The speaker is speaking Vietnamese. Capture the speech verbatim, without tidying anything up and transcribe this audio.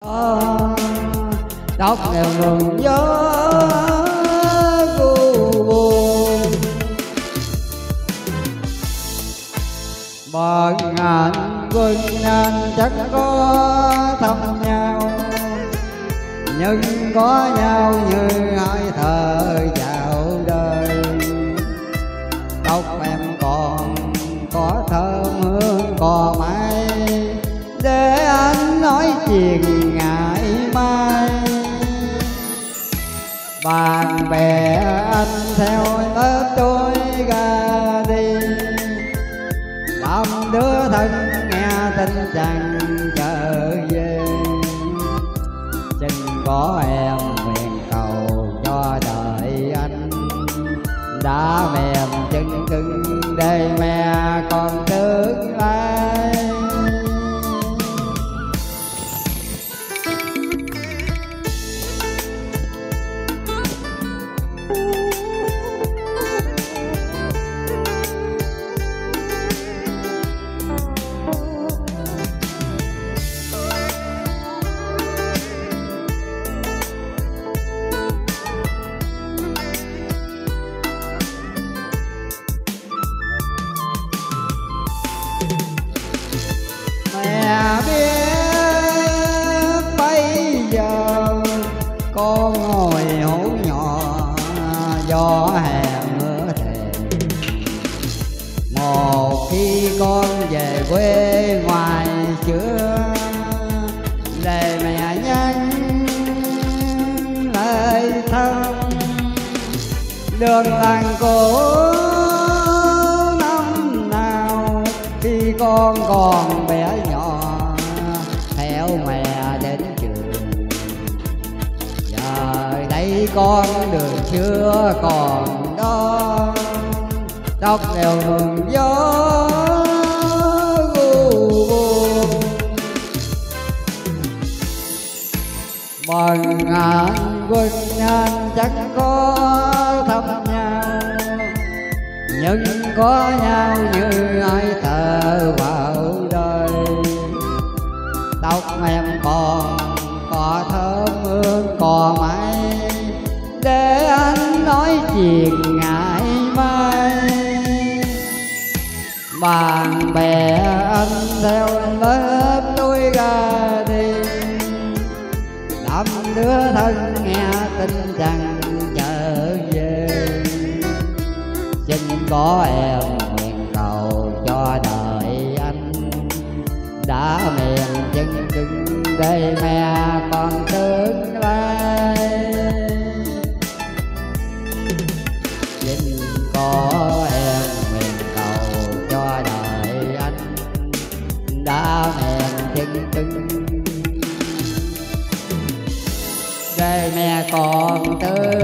tóc nghèo ngừng gió buồn, bận hạnh quân anh chắc có thăm nhau, nhưng có nhau như hơi thở dạo đời. Tóc em còn có thơm hương cò mai, để anh nói chuyện ngày mai. Bạn bè anh theo lớp tôi ra đi, làm đứa thân nghe tin chẳng trở về. Xin có em nguyện cầu cho đời anh, đã mềm chân cứng để mẹ con tương lai. Mẹ biết bây giờ con ngồi hổ nhỏ, gió hè mưa thềm. Một khi con về quê ngoài xưa, để mẹ nhắn lời thăm. Đường làng cổ năm nào khi con còn bé nhỏ, theo mẹ đến trường. Giờ đây con đường chưa còn đó, tóc nghèo ngừng gió buồn. Bằng anh quân anh chắc có thăm nhau, nhưng có nhau như ai thở vào đời. Tóc em còn có thơm hương cò mai, để anh nói chuyện ngày mai. Bạn bè anh theo lớp tôi ra đi, làm đứa thân nghe tin chẳng trở về. Xin có em nguyện cầu cho đời anh, đã mềm chân cứng để mẹ con tương lai. Xin có em nguyện cầu cho đời anh, đã mềm chân cứng để mẹ con tương